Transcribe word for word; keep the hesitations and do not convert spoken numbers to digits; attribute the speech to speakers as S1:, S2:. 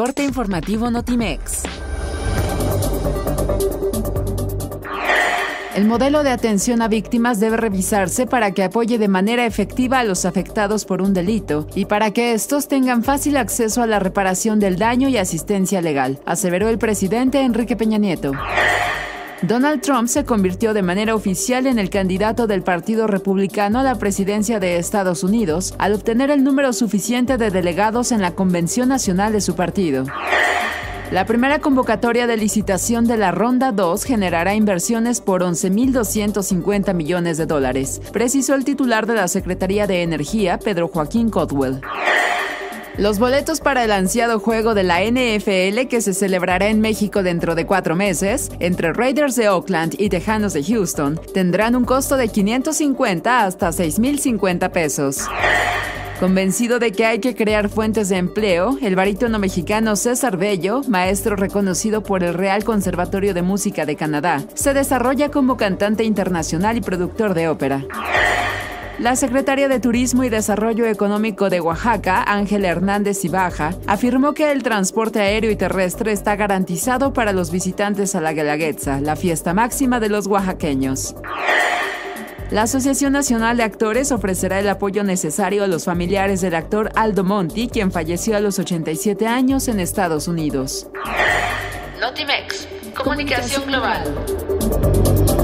S1: corte informativo Notimex. El modelo de atención a víctimas debe revisarse para que apoye de manera efectiva a los afectados por un delito y para que estos tengan fácil acceso a la reparación del daño y asistencia legal, aseveró el presidente Enrique Peña Nieto. Donald Trump se convirtió de manera oficial en el candidato del Partido Republicano a la presidencia de Estados Unidos al obtener el número suficiente de delegados en la Convención Nacional de su partido. La primera convocatoria de licitación de la Ronda dos generará inversiones por once mil doscientos cincuenta millones de dólares, precisó el titular de la Secretaría de Energía, Pedro Joaquín Caldwell. Los boletos para el ansiado juego de la N F L que se celebrará en México dentro de cuatro meses, entre Raiders de Oakland y Tejanos de Houston, tendrán un costo de quinientos cincuenta hasta seis mil cincuenta pesos. Convencido de que hay que crear fuentes de empleo, el barítono mexicano César Bello, maestro reconocido por el Real Conservatorio de Música de Canadá, se desarrolla como cantante internacional y productor de ópera. La secretaria de Turismo y Desarrollo Económico de Oaxaca, Ángela Hernández Ibaja, afirmó que el transporte aéreo y terrestre está garantizado para los visitantes a la Guelaguetza, la fiesta máxima de los oaxaqueños. La Asociación Nacional de Actores ofrecerá el apoyo necesario a los familiares del actor Aldo Monti, quien falleció a los ochenta y siete años en Estados Unidos.
S2: Notimex, comunicación global.